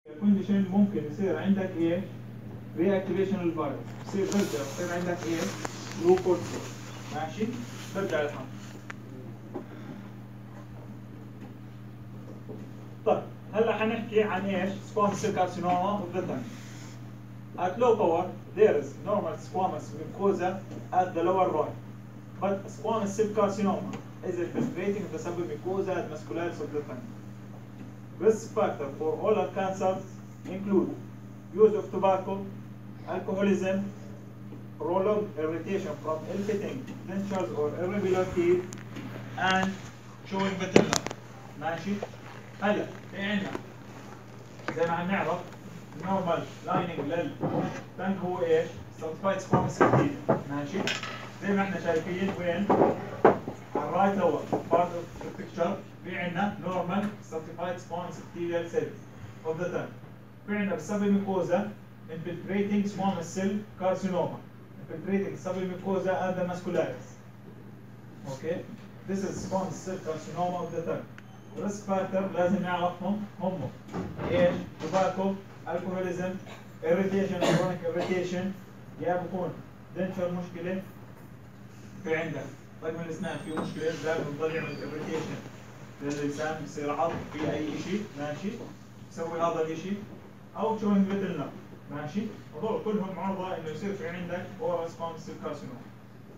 كونديشن ممكن يصير عندك ايه؟ رياكتيفيشن للفيروس، يصير عندك ايه؟ لو كورتيزول. ماشي؟ برجع للحمل. طيب هلا حنحكي عن ايش؟ squamous cell carcinoma of the tongue. At low power there is normal squamous mucosa at the lower right, but squamous cell carcinoma is infiltrating the submucosa and muscularis of the tongue. Risk factor for oral cancers include use of tobacco, alcoholism, prolonged irritation from ill-fitting dentures or irregular teeth, and chewing patella. ماشي؟ هلا في عندنا زي ما هنعرف normal lining للتنك هو ايش؟ certified squamous epithelium. ماشي؟ زي ما احنا شايفين وين؟ على الرايت lower part of the picture في عندنا normal certified squamous epithelial cells of the tongue. في عندنا submucosa infiltrating squamous cell carcinoma, infiltrating submucosa and the muscularis. Okay, this is squamous cell carcinoma of the tongue. risk factor لازم نعرفهم هم ايش؟ tobacco, alcoholism, irritation, chronic irritation، يا بكون denture مشكلة، في عندك رقم الاسنان فيه مشكلة دائما بضل يعمل irritation للسان، بصير عض في اي شيء، ماشي؟ يسوي هذا الشيء، او chewing little nut، ماشي؟ هذول كلهم عرضة انه يصير في عندك oral squamous cell carcinoma.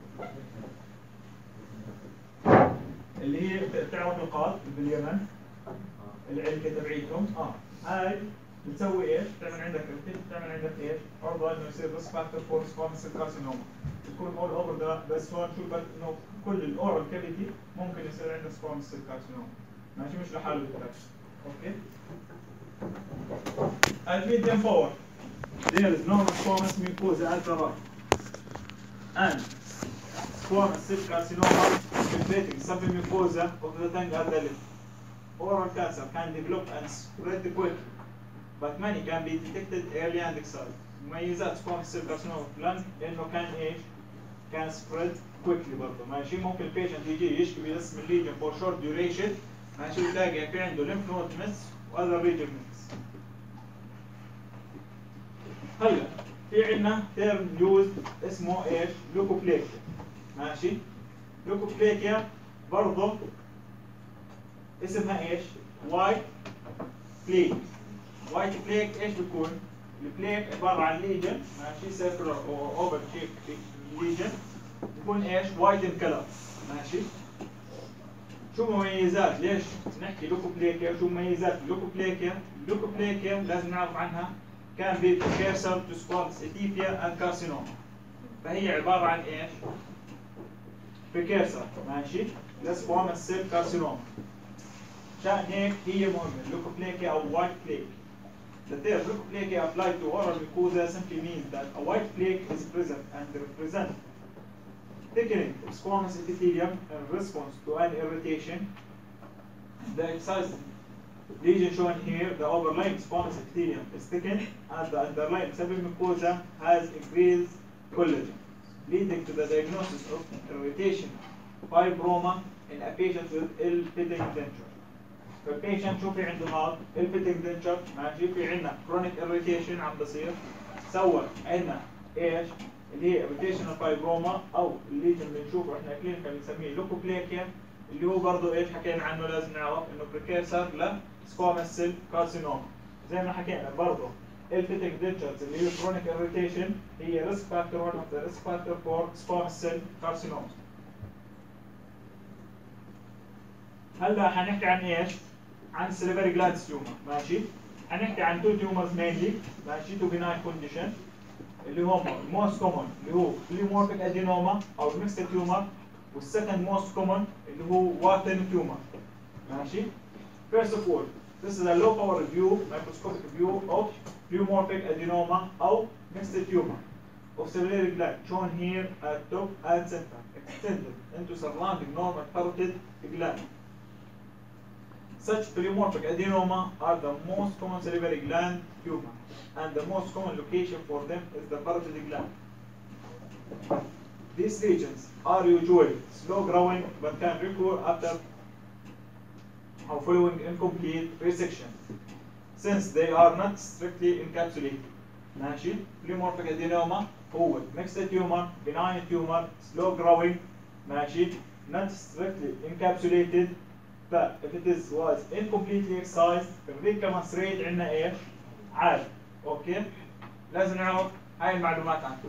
اللي هي بتعرف القاط باليمن العلكة تبعيتهم هاي بتسوي ايش؟ بتعمل عندك بتعمل عندك ايش؟ عرضة انه يصير ريسك فاكتور فور سكواموس سيل كارسينوما. تكون اول اوفر بس هون شو بس انه كل الاورال كافيتي ممكن يصير عندك سكواموس سيل كارسينوما. ماشي؟ مش لحاله بالتاكس. اوكي؟ At medium power there is normal squamous mucosa at the right and squamous cell carcinoma infiltrating submucosa of the tongue at the left. Oral cancer can develop and spread quickly, but many can be detected early and excited. مميزات squamous cell carcinoma of the lung انه كان ايش؟ كان spread quickly برضه. ماشي؟ ممكن البيشنت يجي يشكي بس من ليجن for short duration، ماشي؟ وتلاقي في عنده lymph node miss و other region miss. هلا في عندنا term used اسمه ايش؟ leukoplakia. ماشي؟ لوكوبليكيا برضه اسمها ايش؟ وايت بليك. وايت بليك ايش بتكون؟ البليك عباره عن ليجن، ماشي؟ سيركلر او اوفر شيب ليجن، بتكون ايش؟ وايت ان كلر. ماشي؟ شو مميزات؟ ليش نحكي لوكوبليكيا؟ شو مميزات اللوكوبليكيا؟ اللوكوبليكيا لازم نعرف عنها كان بي precursor to squamous epithelial and carcinoma. فهي عباره عن ايش؟ precursor، ماشي؟ لسquamous cell carcinoma. عشان هيك هي مهمة leukoplakia أو white plaque. The term leukoplakia applied to oral mucosa simply means that a white plaque is present and represents thickening of squamous epithelium in response to an irritation. The excised lesion shown here, the overlying squamous epithelium is thickened and the underlying submucosa has increased collagen, leading to the diagnosis of irritation fibroma in a patient with ill-fitting denture. فالبيشنت شو في عنده هذا؟ ill-fitting denture، ماشي؟ في عندنا chronic irritation عم بصير، سوى عندنا ايش؟ اللي هي irritational fibroma او الليجن اللي بنشوفه احنا كلينيكال بنسميه leukoplakia، اللي هو برضه ايش حكينا عنه لازم نعرف انه precursor ل squamous cell carcinoma. زي ما حكينا برضه ill-fitting dentures اللي هي chronic irritation هي risk factor one of the risk factor for squamous cell carcinoma. هلا حنحكي عن ايش؟ عن salivary glands tumor. ماشي؟ حنحكي عن two tumors mainly، ماشي؟ two benign condition اللي هم most common اللي هو pleomorphic adenoma او mixed tumor، والsecond most common اللي هو Wharton tumor. ماشي؟ First of all, this is a low power view, microscopic view of pleomorphic adenoma or mixed tumor of salivary gland shown here at top and center, extended into surrounding normal parotid gland. Such pleomorphic adenoma are the most common salivary gland tumor, and the most common location for them is the parotid gland. These lesions are usually slow growing but can recur after or following incomplete resection. since they are not strictly encapsulated. ماشي. pleomorphic adenoma هو mixed tumor, benign tumor, slow growing. ماشي. not strictly encapsulated. ف if it was incompletely excised الريكامنس ريت عندنا ايش؟ عالي. اوكي؟ لازم نعرف هاي المعلومات عنه.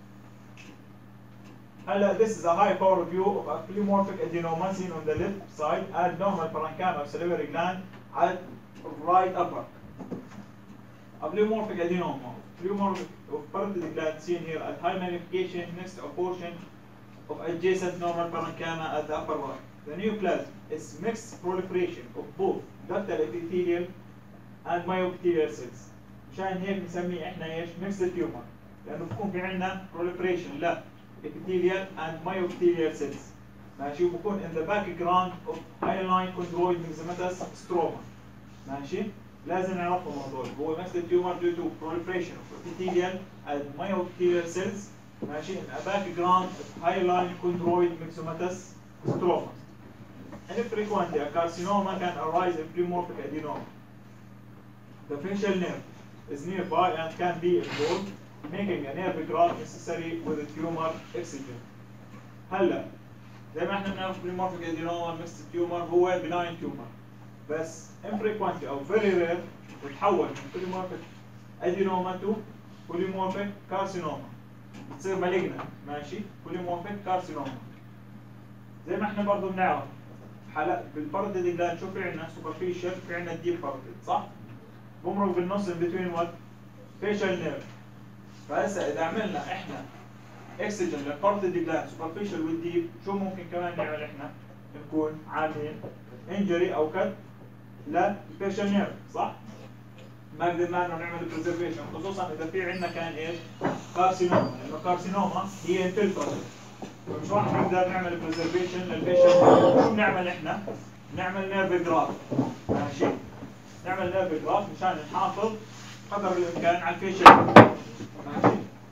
هلا this is a high power view of a pleomorphic adenoma seen on the left side and normal parenchyma of salivary gland at right upper. A pleomorphic adenoma, pleomorphic of parotid gland seen here at high magnification next to a portion of adjacent normal parenchyma at the upper right. The neoplasm is mixed proliferation of both ductal epithelial and myoepithelial cells. مشان هيك بنسميه احنا ايش؟ mixed tumor. لأنه بكون في عندنا proliferation لا epithelial and myoepithelial cells. ماشي. وبكون in the background of hyaline chondroid myxomatous stroma. ماشي. لازم نعرفهم هذول. هو mixed tumor due to proliferation of epithelial and myoepithelial cells. ماشي. in a background of hyaline chondroid myxomatous stroma. Infrequently, a carcinoma can arise in pleomorphic adenoma. The facial nerve is nearby and can be involved, making a nerve graft necessary with a tumor excision. هلا زي ما احنا بنعرف pleomorphic adenoma mixed tumor هو benign tumor. بس infrequently أو very rare بتحول من pleomorphic adenoma to pleomorphic carcinoma. بتصير malignant. ماشي. pleomorphic carcinoma. زي ما احنا برضه بنعرف حلقة بالبارتد جلاند شو في عندنا سوبرفيشال في عندنا ديب بارتد صح؟ بمرق بالنص in between what؟ facial nerve. فهسه إذا عملنا احنا اكسجن للبارتد جلاند سوبرفيشال والديب شو ممكن كمان نعمل احنا؟ نكون عاملين انجري أو كت للفيشال نيرف صح؟ ما قدرنا انه نعمل بريزرفيشن خصوصا إذا في عندنا كان ايش؟ كارسينوما لأنه كارسينوما هي انفلتراتيف. مش راح نقدر نعمل بريزرفيشن للفيشل. شو بنعمل احنا؟ بنعمل نيرف جراف. ماشي؟ نعمل نيرف جراف مشان نحافظ قدر الامكان على الفيشل. ماشي؟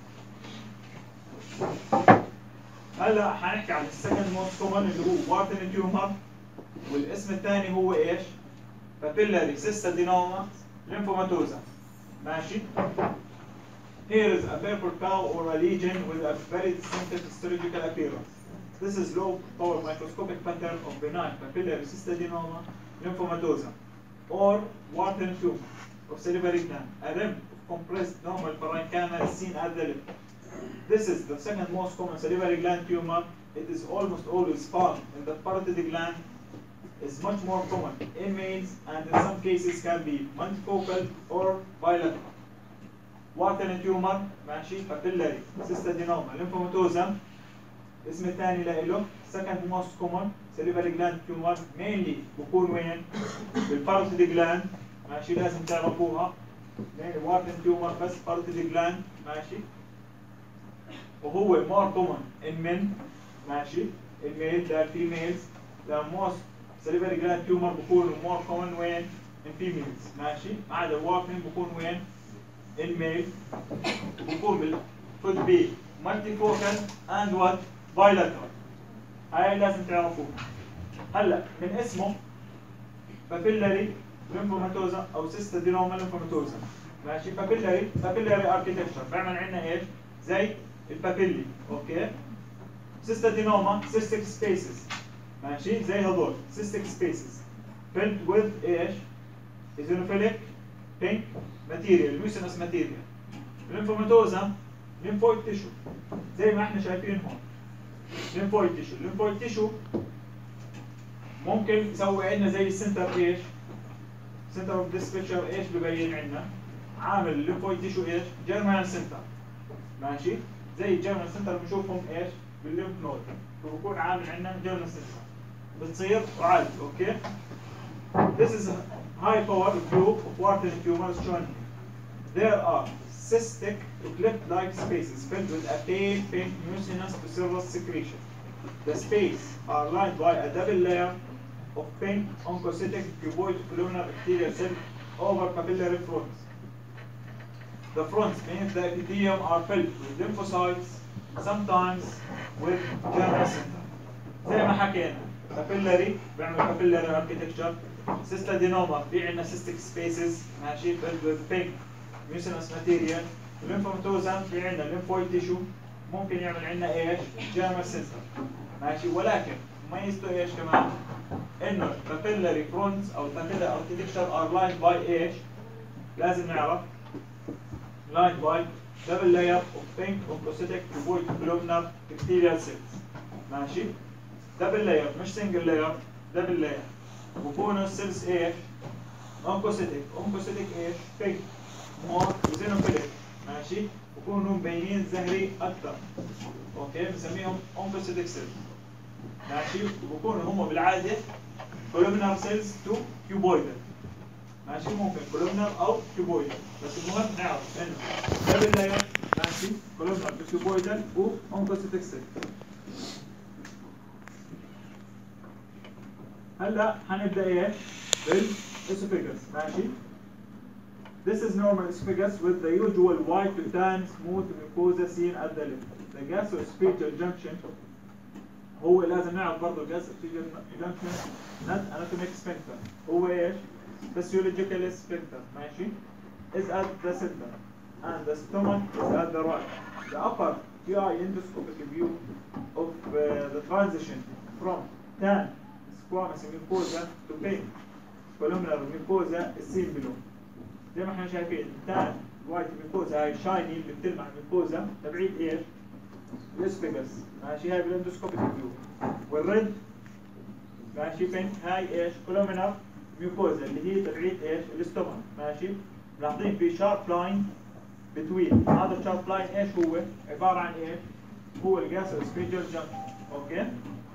هلا حنحكي عن السكند موست كومن اللي هو وارتن تيومر والاسم الثاني هو ايش؟ بابيلاري سيستادينوما ليمفوماتوزا. ماشي؟ Here is a purple cow or a lesion with a very distinctive histological appearance. This is low power microscopic pattern of benign papillary cystadenoma lymphomatosa or Wharton tumor of salivary gland. A rim of compressed normal parenchyma is seen at the lip. This is the second most common salivary gland tumor. It is almost always found in the parotid gland. Is much more common in males and in some cases can be multifocal or bilateral. وارتن تيومر ماشي بابيلاري سيستادينوما ليمفوماتوزا اسم الثاني له second most common salivary gland tumor mainly بكون وين؟ بالباروتيد جلاند. ماشي. لازم تعرفوها وارتن تيومر بس باروتيد جلاند. ماشي. وهو more common in men. ماشي. in male than females. the most salivary gland tumor بكون more common وين؟ in females. ماشي. ما عدا الوارتن بكون وين؟ الميل بكون could be multifocal and what bilateral. هاي لازم تعرفوها. هلا من اسمه بابيلاري ليمفوماتوزا او سيستادينوما ليمفوماتوزا. ماشي. بابيلاري اركيتكتشر بيعمل عندنا ايش؟ زي البابيلي. اوكي. سيستادينوما cystic spaces. ماشي. زي هذول cystic spaces filled with ايش؟ eosinophilic pink ماتيريال mucinous ماتيريال. الليمفوماتوزا ليمفويد تيشو زي ما احنا شايفين هون. ليمفويد تيشو ممكن يسوي عندنا زي السنتر ايش؟ سنتر اوف ذيس بيكتشر ايش ببين عندنا؟ عامل الليمفويد تيشو ايش؟ جيرمينال سنتر. ماشي؟ زي الجيرمينال سنتر بنشوفهم ايش؟ بالليمف نود. فبكون عامل عندنا جيرمينال سنتر. بتصير وعادي. اوكي؟ This is a high power view of Wharton tumors shown here. There are cystic to cleft-like spaces filled with a pale pink mucinous to serous secretion. The spaces are lined by a double layer of pink oncocytic cuboid columnar epithelial cells over papillary fronts. The fronts beneath the epithelium are filled with lymphocytes, sometimes with germinal center. زي ما حكينا papillary بيعمل papillary architecture سيستادينوما في عندنا سيستيك سبيسز ماشي بالبينك ميوسينس ماتيريال. الليمفوماتوزا في عندنا الليمفويد تيشو ممكن يعمل عندنا ايش؟ جيرمال سيستم ماشي. ولكن ميزته ايش كمان؟ انه البابيلاري فرونتس او البابيلاري اركتكشر ار لاين باي ايش؟ لازم نعرف لاين باي دبل لاير اوف بينك اوكوسيتيك كوبويد كولومنر ابيثيليال سيلز ماشي. دبل لاير مش سنجل لاير، دبل لاير. وبكونوا السيلز ايش؟ اونكوسيتيك ايش؟ بينك مور وزينوفيليك ماشي. بكونوا مبينين زهري اكثر اوكي، بنسميهم اونكوسيتيك سيلز ماشي. وبكونوا هم بالعاده كولومنر سيلز تو كيوبويدال ماشي. ممكن كولومنر او كيوبويدال، بس المهم نعرف انه دبل لاير ماشي كولومنر كيوبويدال واونكوسيتيك سيلز. هلا حنبدا ايش؟ بالاسوفيجس ماشي. This is normal esophagus with the usual white to tan smooth mucosa seen at the lip. The gastroesophageal junction هو لازم نعرف برضه gastroesophageal junction not anatomic sphincter. هو ايش؟ physiological sphincter ماشي. is at the center and the stomach is at the right. The upper GI endoscopic view of the transition from tan squamous mucosa to pink columnar mucosa is seen below. زي ما احنا شايفين التان وايت ميكوزا هاي شايني اللي بتلمع ميكوزا تبعيد ايش؟ الاسفيجس ماشي. هاي بالاندوسكوبيك فيو. والريد ماشي بينك هاي ايش؟ كولومينر ميكوزا اللي هي تبعيد ايش؟ الاستومك ماشي. ملاحظين في شارب لاين بتوين. هذا الشارب لاين ايش هو؟ عباره عن ايش؟ هو الجاسtroesophageal junction اوكي.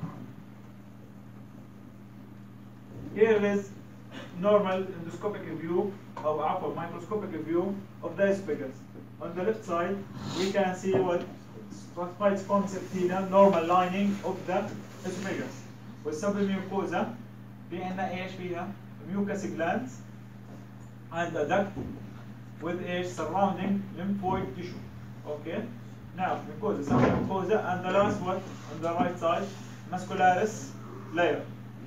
Here is normal endoscopic view or upper microscopic view of the esophagus. On the left side, we can see what stratified squamous epithelium normal lining of the esophagus. والسبميوكوزا في عندنا ايش فيها؟ mucus glands and a duct with a surrounding lymphoid tissue. Okay. Now mucosa, submucosa, and the last one on the right side, muscularis layer.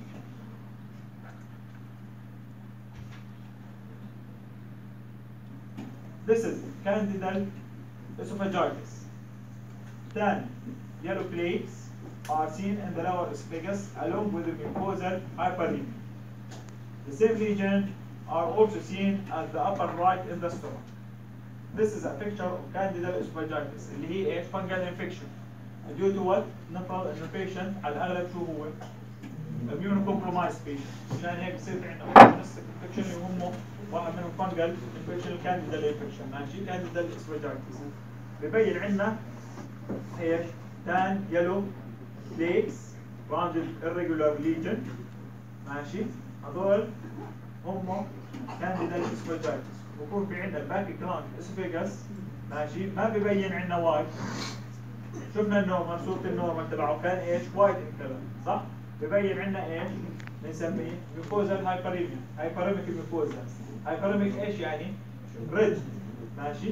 This is candidal esophagitis. Then yellow plaques are seen in the lower esophagus along with the mucosal hyperemia. The same region are also seen at the upper right in the stomach. This is a picture of candidal esophagitis اللي هي ايش؟ fungal infection. Due to what؟ نفرض انه patient على الاغلب شو هو؟ immunocompromised patient. عشان هيك بصير في عندنا infection اللي هم واحد منهم fungal infection candidal infection ماشي. candidal esophagitis ببين عندنا ايش؟ tan yellow flakes rounded irregular lesion ماشي. هذول هم candidal esophagitis. بكون في عندنا الباك جراوند اسوفيجاس ماشي. ما ببين عندنا وايت. شفنا النورمال صورة النورمال تبعه كان ايش؟ وايت ان كلر صح؟ ببين عندنا ايش؟ بنسميه ميوكوزال هايبريميا. هايبريميك ميوكوزا. هايبريميك ايش يعني؟ ريد ماشي.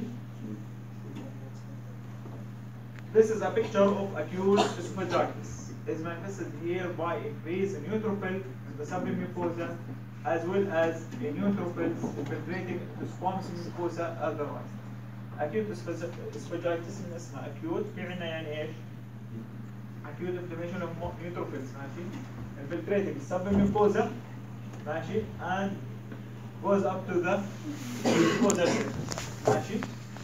This is a picture of acute esophagitis. Is manifested here by increase in neutrophil in the submucosa as well as a neutrophils infiltrating the squamous mucosa otherwise. Acute esophagitis من اسمها acute في عندنا يعني ايش؟ acute inflammation of neutrophils ماشي. infiltrating the submucosa ماشي and goes up to the mucosal ماشي.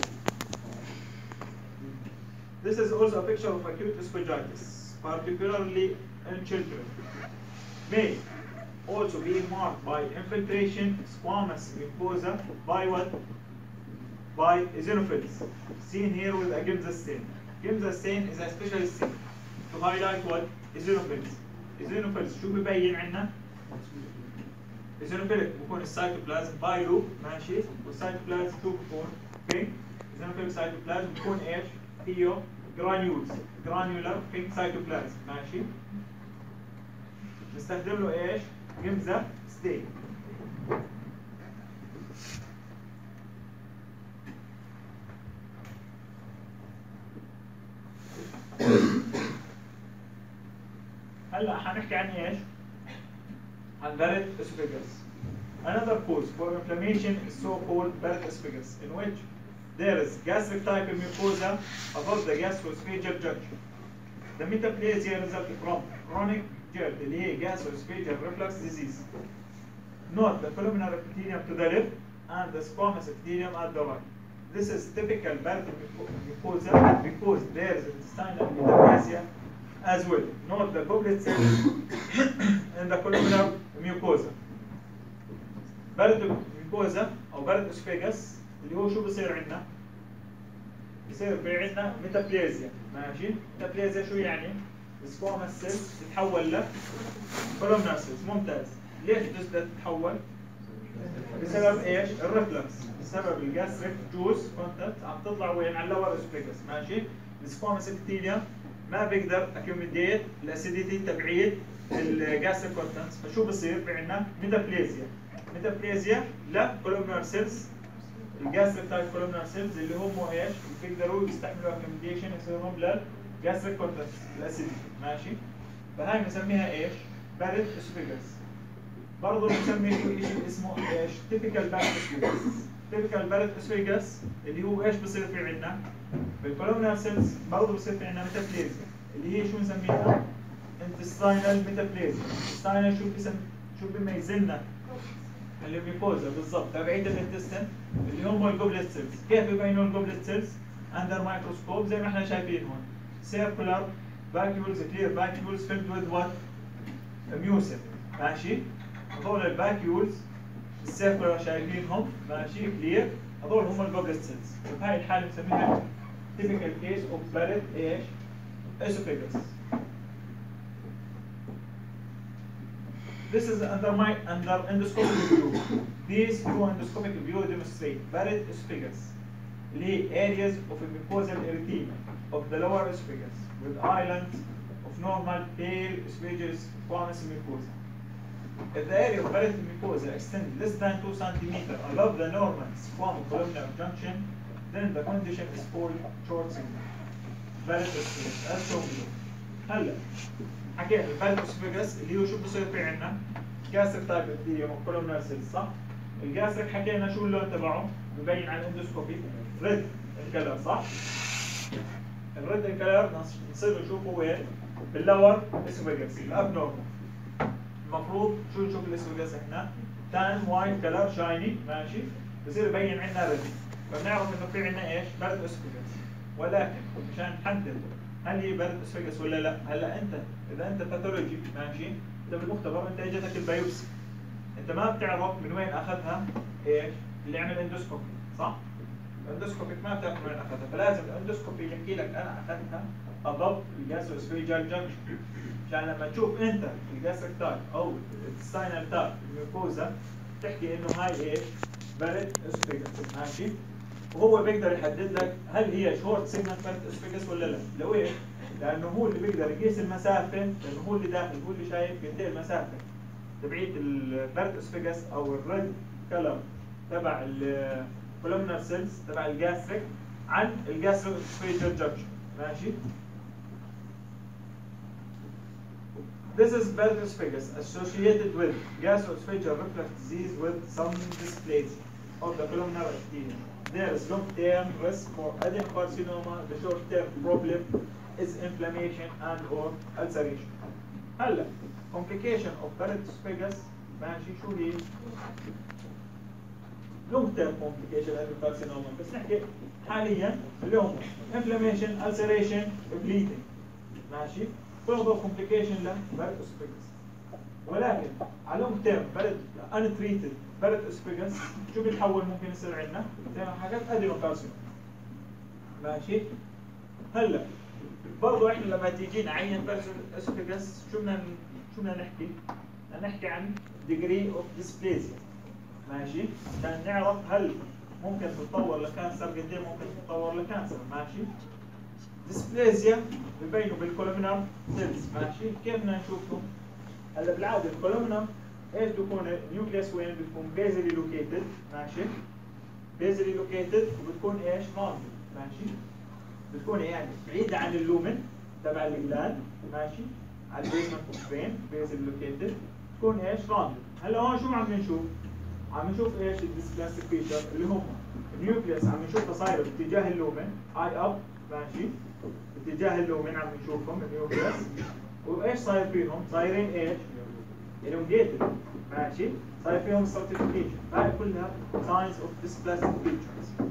This is also a picture of acute esophagitis, particularly in children. May also be marked by infiltration squamous mucosa by what? By eosinophils, seen here with a Giemsa stain. Giemsa stain is a special stain to highlight what? Eosinophils. Eosinophils شو ببين عنا؟ eosinophilic بكون السيتوبلازم بايلو ماشي، والسيتوبلازم شو بكون؟ pink. eosinophilic cytoplasm بكون ايش؟ فيه granules, granular pink cytoplasm ماشي. نستخدم له ايش؟ Giemsa stain. هلا حنحكي عن ايش؟ عن Barrett esophagus. Another cause for inflammation is so-called Barrett esophagus, in which there is gastric type mucosa above the gastroesophageal junction. The metaplasia results from chronic GERD, اللي هي gastroesophageal reflux disease. Note the columnar epithelium to the left and the squamous epithelium at the right. This is typical Barrett mucosa because there is intestinal metaplasia as well. Note the goblet cells and the columnar mucosa. Barrett mucosa أو Barrett esophagus اللي هو شو بصير عندنا؟ بصير في عندنا ميتابليزيا، ماشي؟ ميتابليزيا شو يعني؟ السكوامس سيلز تتحول ل كولومنار سيلز، ممتاز. ليش تتحول؟ بسبب ايش؟ الريفلكس، بسبب الجاستريك جوز كونتنت عم تطلع وين؟ على اللور اسوفيجس، ماشي؟ السكوامس ابيثيليوم ما بيقدر اكيوميديت الاسيديتي تبعيد الجاستريك كونتنتس، فشو بصير؟ في عندنا ميتابليزيا. ميتابليزيا لكولومنار سيلز، الجاستريك تايب كولومنار سيلز اللي هم ايش؟ بيقدروا يستحملوا اكيوميديشن يصيرهم للجاستريك كونتنتس الاسيديتي، ماشي؟ فهاي بنسميها ايش؟ باريت اسوفيجس. برضه بنسمي شيء اسمه ايش؟ تيبيكال باريت اسوفيجس. تيبيكال باريت اسوفيجس اللي هو ايش بصير في عندنا؟ بالكولومنار سيلز برضه بصير في عندنا ميتابليزيا اللي هي شو بنسميها؟ انتستاينال ميتابليزيا. انتستاينال شو بيميز لنا؟ الميكوزا بالضبط تبعية الانتستين اللي هم الجوبلت سيلز. كيف بيبينوا الجوبلت سيلز؟ اندر مايكروسكوب زي ما احنا شايفين هون. سيركولار باكيولز، كلير باكيولز فيلد وذ وات؟ ميوسن، ماشي؟ هذول الباكيولز السيركولار شايفينهم، ماشي؟ كلير، هذول هم الجوبلت سيلز. بهاي الحالة بنسميها typical case of Barrett ايش؟ esophagus. This is under endoscopic view. These two endoscopic view demonstrate Barrett esophagus, اللي هي areas of a mucosal erythema of the lower esophagus with islands of normal pale esophageal squamous mucosa. If the area of Barrett mucosa extends less than 2 cm above the normal squamo-columnar junction, then the condition is called short signal. Barrett esophagus as shown below. هلا حكينا الباريت اسوفيجس اللي هو شو بصير في عندنا؟ جاستريك تايب ابيثيليوم وكولومنار سيلز، صح؟ الجاستريك حكينا شو اللون تبعه؟ ببين على الاندوسكوبي ريد الكلر، صح؟ الريد الكلر نصير نشوفه وين؟ باللور اسوفيجس الاب نورمال. المفروض شو نشوف الاسوفيجس احنا؟ تان وايت كلر شايني، ماشي؟ بصير يبين عندنا ريد، فبنعرف انه في عندنا ايش؟ باريت اسوفيجس. ولكن مشان نحدد هل هي باريت اسوفيجس ولا لا؟ هلا انت اذا انت باثولوجي، ماشي؟ انت بالمختبر انت اجتك البيوبسي، انت ما بتعرف من وين اخذها ايش؟ اللي عمل اندوسكوبي، صح؟ الاندوسكوبي ما بتعرف من وين اخذها، فلازم الاندوسكوبي يحكي لك انا اخذتها above الجاسترواسوفيجال جنكشن، عشان لما تشوف انت الجاستريك تايب او الستاينال تايب الميوكوزا تحكي انه هاي ايش؟ باريت اسوفيجس، ماشي؟ وهو بيقدر يحدد لك هل هي شورت سيجنال باريت اسوفيجس ولا لا، لو ايش؟ لانه هو اللي بيقدر يقيس المسافه، لانه هو اللي داخل، هو اللي شايف قد ايه المسافه تبعيد الباريت اسوفيجس او الريد كلر تبع الكولومنار سيلز تبع الجاستريك عن الجاسترواسوفيجال جنكشن، ماشي؟ This is Barrett esophagus associated with gastroesophageal reflux disease with some dysplasia of the columnar epithelium. There is long-term risk for adenocarcinoma. The short-term problem is inflammation and/or ulceration. هلا complication of Barrett esophagus ماشي شو هي؟ long-term complication adenocarcinoma، بس نحكي حاليا اليوم inflammation, ulceration, bleeding، ماشي؟ برضه complication لباريت اسوفيجس. ولكن على لونج تيرم untreated باريت اسوفيجس شو بيتحول ممكن يصير عندنا؟ زي ما حكيت ادينوكارسينوما، ماشي؟ هلا برضه احنا لما تيجي نعين باريت اسوفيجس شو بدنا نحكي؟ بدنا نحكي عن degree of dysplasia، ماشي؟ عشان نعرف هل ممكن تتطور لكانسر، قد ايه ممكن تتطور لكانسر، ماشي؟ ديسبليزيا ببينوا بالكولومنار سيلز، ماشي؟ كيف بدنا نشوفهم؟ هلا بالعاده الكولومنار ايش بيكون النيوكليس وين؟ بتكون بيزلي لوكيتد، ماشي؟ بيزلي لوكيتد وبتكون ايش؟ راندد، ماشي؟ بتكون يعني بعيده عن اللومن تبع الجلاند، ماشي؟ على البيزمنت اوف برين بيزلي لوكيتد، بتكون ايش؟ راندد. هلا هون شو عم نشوف؟ عم نشوف ايش الديسبلاستيك فيتشر اللي هم النيوكليوس عم نشوفها صايره باتجاه اللومن اي اب ماشي باتجاه اللومن عم نشوفهم النيوكليوس وايش صاير فيهم؟ صايرين ايش؟ elongated ماشي صاير فيهم stratification هاي كلها signs of dysplastic features.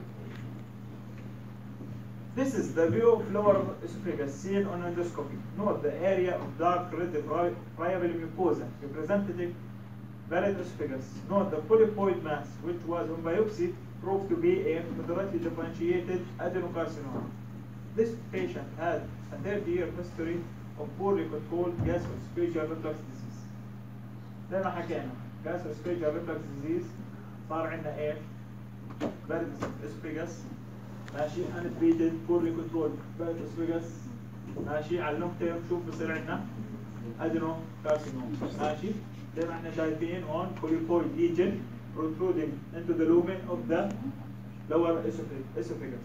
This is the view of lower esophagus seen on endoscopy. Note the area of dark red friable mucosa representative valid esophagus. Note the polypoid mass which was on biopsy proved to be a moderately differentiated adenocarcinoma. This patient had a 30-year history of poorly controlled gastroesophageal reflux disease. زي ما حكينا gastroesophageal reflux disease صار عندنا ايش؟ valid esophagus ماشي untreated poorly controlled valid esophagus ماشي على اللونج تيرم شوف بصير عندنا adenocarcinoma ماشي زي ما احنا شايفين on polypoid lesion protruding into the lumen of the lower esophagus.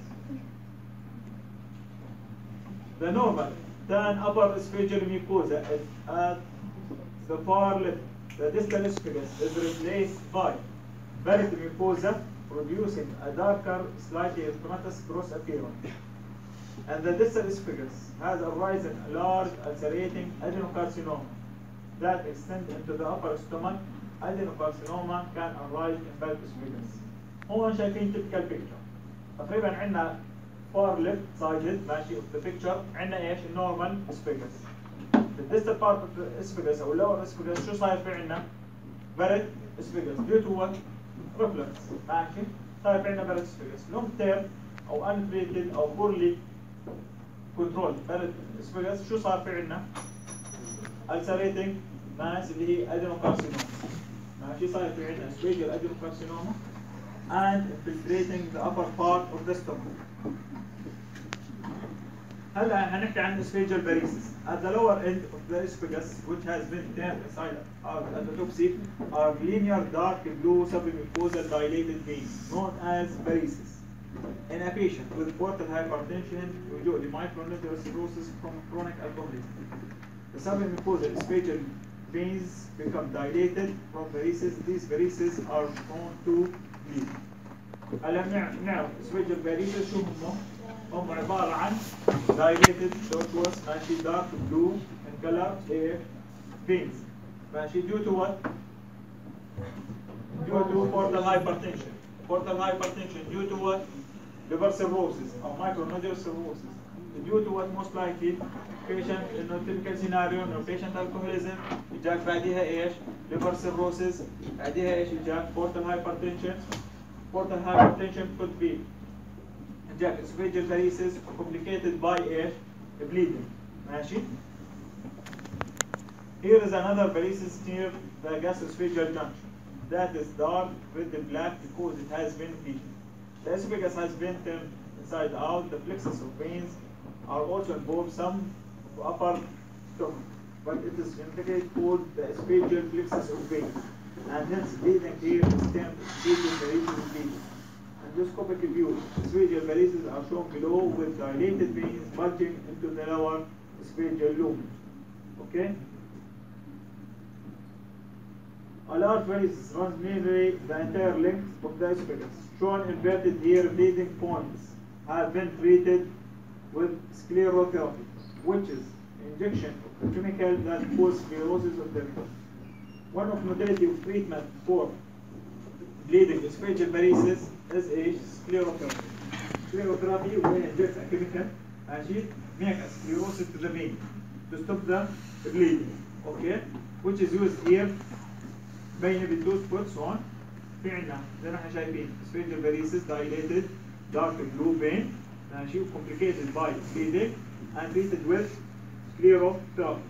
The normal then upper esophageal mucosa is at the far left. The distal esophagus is replaced by valid mucosa producing a darker, slightly erythematous gross appearance. And the distal esophagus has arisen a large ulcerating adenocarcinoma that extends into the upper stomach. Adenocarcinoma can arise in both esophagus. هون شايفين typical picture. تقريبا عندنا far left sided ماشي of the picture عندنا ايش؟ النورمال esophagus. The distal part of the esophagus او lower esophagus شو صاير في عندنا؟ valid esophagus due to what? reflux ماشي صاير في عندنا valid esophagus. Long term او untreated او poorly controlled valid esophagus شو صار في عندنا؟ ulcerating mass اللي هي adenocarcinoma ماشي صاير في عندنا esophageal adenocarcinoma and infiltrating the upper part of the stomach. هلا هنحكي عن esophageal varices. At the lower end of the esophagus, which has been turned inside out at autopsy, are linear dark blue submucosal dilated veins known as varices. In a patient with portal hypertension, usually micronuclear cirrhosis from chronic alcoholism, the submucosal esophageal veins become dilated from varices. These varices are prone to bleed. هلا نعرف esophageal varices شو هم عبارة عن dilated tortuous ماشي dark blue in color veins ماشي due to what? Due to portal hypertension. Portal hypertension due to what? Liver cirrhosis or micronodular cirrhosis. Due to what most likely? Patient انه typical scenario انه patient alcoholism اجاك بعديها ايش؟ liver cirrhosis بعديها ايش اجاك؟ portal hypertension. Portal hypertension could be اجاك esophageal varices complicated by ايش؟ bleeding ماشي؟ Here is another varices near the gastroesophageal junction. That is dark red and black because it has been bleeding. The esophagus has been turned inside out. The plexus of veins are also involved, some upper stomach, but it is generally called the esophageal plexus of veins. And hence bleeding here is termed esophageal varices bleeding. Endoscopic view, esophageal varices are shown below with dilated veins bulging into the lower esophageal lumen. Okay? A large varices runs nearly the entire length of the esophagus. Shown inverted here, bleeding points have been treated with sclerotherapy, which is injection of a chemical that causes sclerosis of the liver. One of modality of treatment for bleeding esophageal varices is a sclerotherapy. Sclerotherapy will inject a chemical and make a sclerosis to the vein to stop the bleeding. Okay, which is used here. بين بالدوز spots on في عندنا زي ما احنا شايفين esophageal varices dilated dark blue vein ماشي complicated by bleeding and treated with sclerotherapy.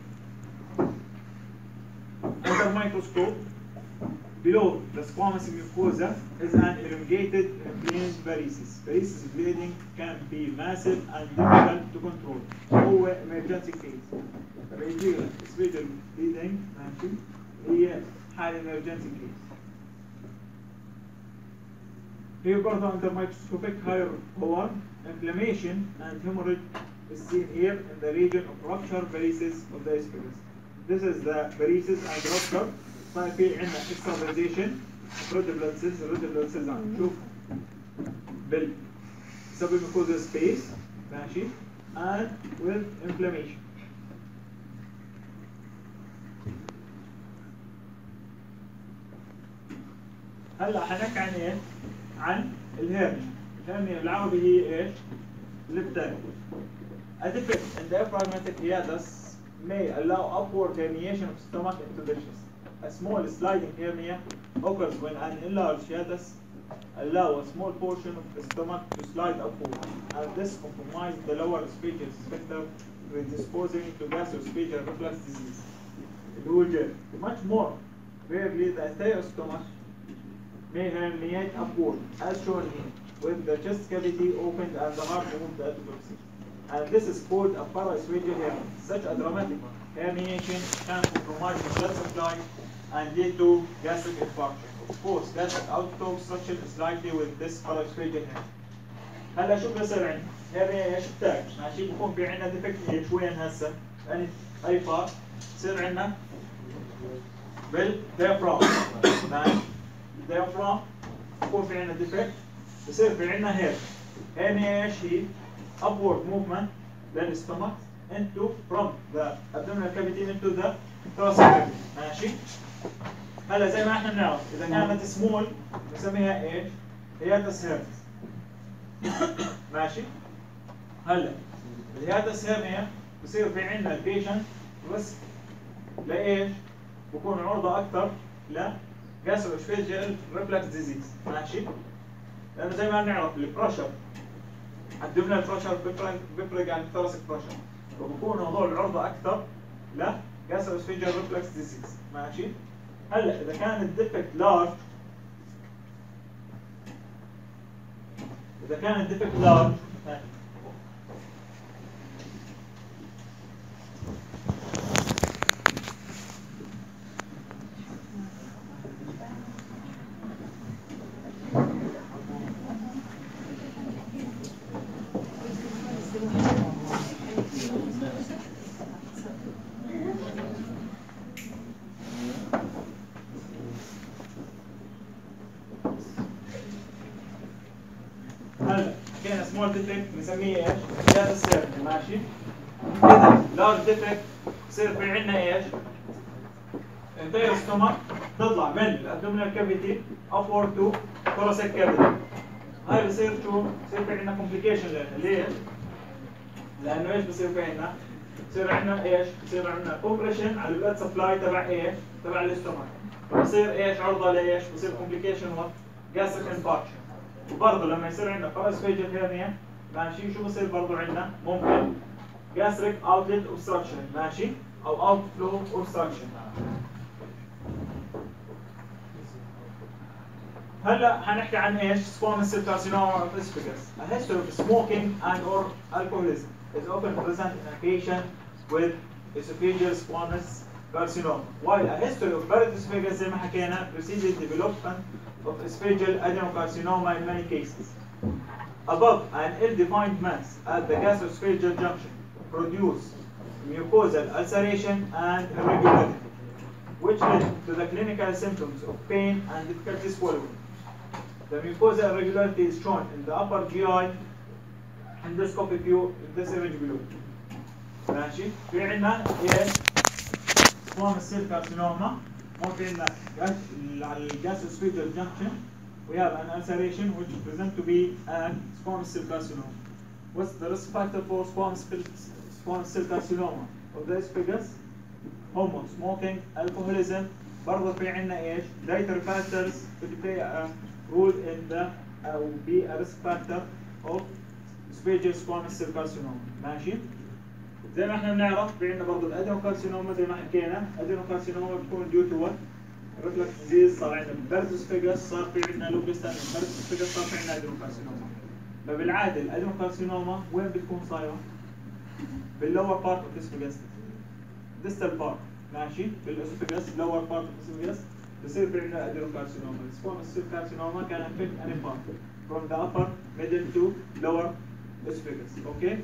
Under microscope below the squamous mucosa is an elongated inflamed varices. Varices bleeding can be massive and difficult to control. هو emergency case. بيجي esophageal bleeding ماشي هي حال emergency case. Here برضه under microscopic higher power inflammation and hemorrhage is seen here in the region of rupture varices of the esophagus. This is the varices and rupture. صار في عندنا extravasation red blood cells عم نشوف بالسبميكوزال سبيس ماشي and with inflammation. هلا حنحكي عن ايه؟ عن الهرنيا. الهرنيا بالعربي هي ايش؟ للتاني. A defect in the diaphragmatic hiatus may allow upward herniation of stomach into the chest. A small sliding hernia occurs when an enlarged hiatus allows a small portion of the stomach to slide upward, and this compromises the lower esophageal sphincter, predisposing to gastroesophageal reflux disease. Much more rarely, the entire stomach may herniate upward, as shown here, with the chest cavity opened and the heart moved at the toxin. And this is called a paraesophageal hernia. Such a dramatic herniation can compromise the blood supply and lead to gastric infarction. Of course, gastric outflow succeed slightly with this paraesophageal hernia. هلا شو بصير عندنا؟ هرنيا ايش بتاعك؟ ماشي بكون في عندنا ديفكت ايش وين هسه؟ اي بار بصير عندنا بالديافرام ماشي الديافرام بكون في عندنا ديفكت بصير في عندنا هرنيا ايش هي؟ upward movement للstomach into from the abdominal cavity into the thoracic cavity ماشي؟ هلا زي ما احنا بنعرف اذا كانت سمول بنسميها ايش؟ هياتس هيرنيا ماشي؟ هلا الهياتس هيرنيا بصير في عندنا البيشنت ريسك لايش؟ بكون عرضه اكثر ل gastroesophageal reflux disease ماشي؟ لانه زي ما بنعرف البريشر abdominal pressure بيفرق عن thoracic pressure وبكونوا هذول عرضه اكثر ل gastroesophageal reflux disease ماشي؟ هلا اذا كان الديفكت لارج هلا حكينا سمول ديفكت بنسميه ايش؟ هياتس هيرنيا ماشي؟ اذا لارج ديفكت بصير في عندنا ايش؟ entire stomach تطلع من الابدومينال كافيتي upward to thoracic cavity. هاي بصير شو؟ بصير في عندنا complication ليه؟ لانه ايش بصير في عندنا؟ بصير عندنا ايش؟ بصير عندنا compression على البلد سبلاي تبع ايش؟ تبع الاستومك. فبصير ايش عرضه لايش؟ بصير complication و gastric infarction. وبرضه لما يصير عندنا paraesophageal hernia ماشي شو بصير برضه عندنا؟ ممكن gastric outlet obstruction ماشي؟ او outflow obstruction. هلا حنحكي عن ايش؟ squamous cell carcinoma of esophagus. A history of smoking and or alcoholism is often present in a patient with esophageal squamous carcinoma. While a history of Barrett's esophagus زي ما حكينا preceded development of esophageal adenocarcinoma in many cases. Above, an ill-defined mass at the gastroesophageal junction produce mucosal ulceration and irregularity, which led to the clinical symptoms of pain and difficulty swallowing. The mucosal irregularity is shown in the upper GI endoscopic view in this image below. ماشي؟ في عندنا ايش؟ squamous cell carcinoma. ممكن على gastroesophageal junction we have an ulceration which is present to be a squamous cell carcinoma. What's the risk factor for squamous cell carcinoma of the esophagus? Hormone, smoking, alcoholism. برضه في عندنا ايش؟ dietary factors could play a role in the or be a risk factor of esophageal squamous cell carcinoma. ماشي؟ زي ما احنا بنعرف في عندنا برضه الادينوكارسينوما زي ما حكينا، الادينوكارسينوما بتكون due to what؟ reflux disease صار عندنا Barrett's esophagus صار في عندنا lupus Barrett's esophagus صار في عندنا adenocarcinoma. فبالعاده الادينوكارسينوما وين بتكون صايره؟ باللور بارت اوف الاسوفاجس distal part ماشي بالاسوفاجس lower part of الاسوفاجس بصير في عندنا adenocarcinoma. Squamous cell carcinoma can affect any part from the upper middle to lower esophagus. Okay.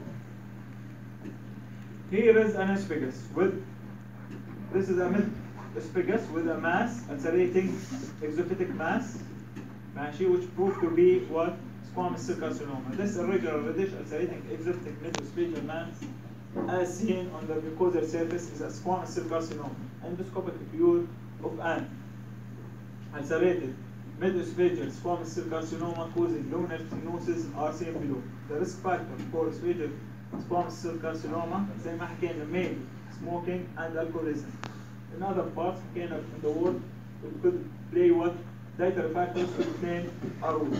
Here is an esophagus with this is a esophagus with a mass, ulcerating exophytic mass, which proved to be what? Squamous cell carcinoma. This irregular reddish ulcerating exophytic metasphageal mass, as seen on the mucosal surface, is a squamous cell carcinoma. Endoscopic view of an ulcerated metasphageal squamous cell carcinoma causing luminal stenosis are seen below. The risk factor for esophageal squamous cell carcinoma زي ما حكينا mainly smoking and alcoholism. In other parts حكينا in the world it could play what dietary factors could play a role.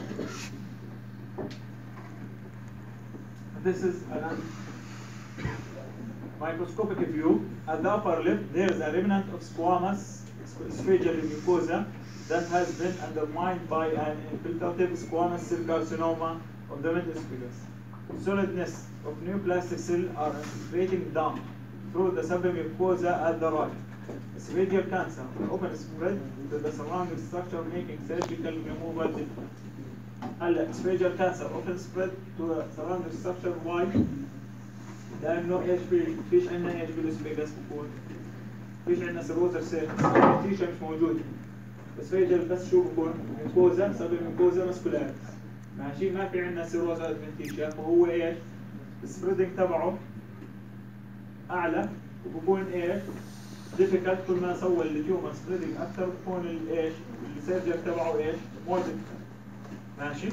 This is an microscopic view. At the upper lip there is a remnant of squamous esophageal mucosa that has been undermined by an infiltrative squamous cell carcinoma of the mid-esophagus. Solidness of neoplastic cells are infiltrating down through the submucosa at the right. Esophageal cancer often spread to the surrounding structure, making surgical removal difficult. Esophageal cancer often spread to the surrounding structure. Why? لأنه إيش فيش عندنا إيش بالاسفاجس بكون؟ فيش عندنا سيروزر سيرفس، التيشا مش موجودة. اسفاجل بس شو بكون؟ ميكوزا، سبميكوزا ماسكولاريس. ماشي؟ ما في عندنا سيروزا ادفنتيشا، فهو إيش؟ السبريدنج تبعه أعلى وبكون إيش؟ difficult. كل ما سوى التيومر سبريدنج أكثر بكون الإيش؟ السيرجر تبعه إيش؟ more difficult. ماشي؟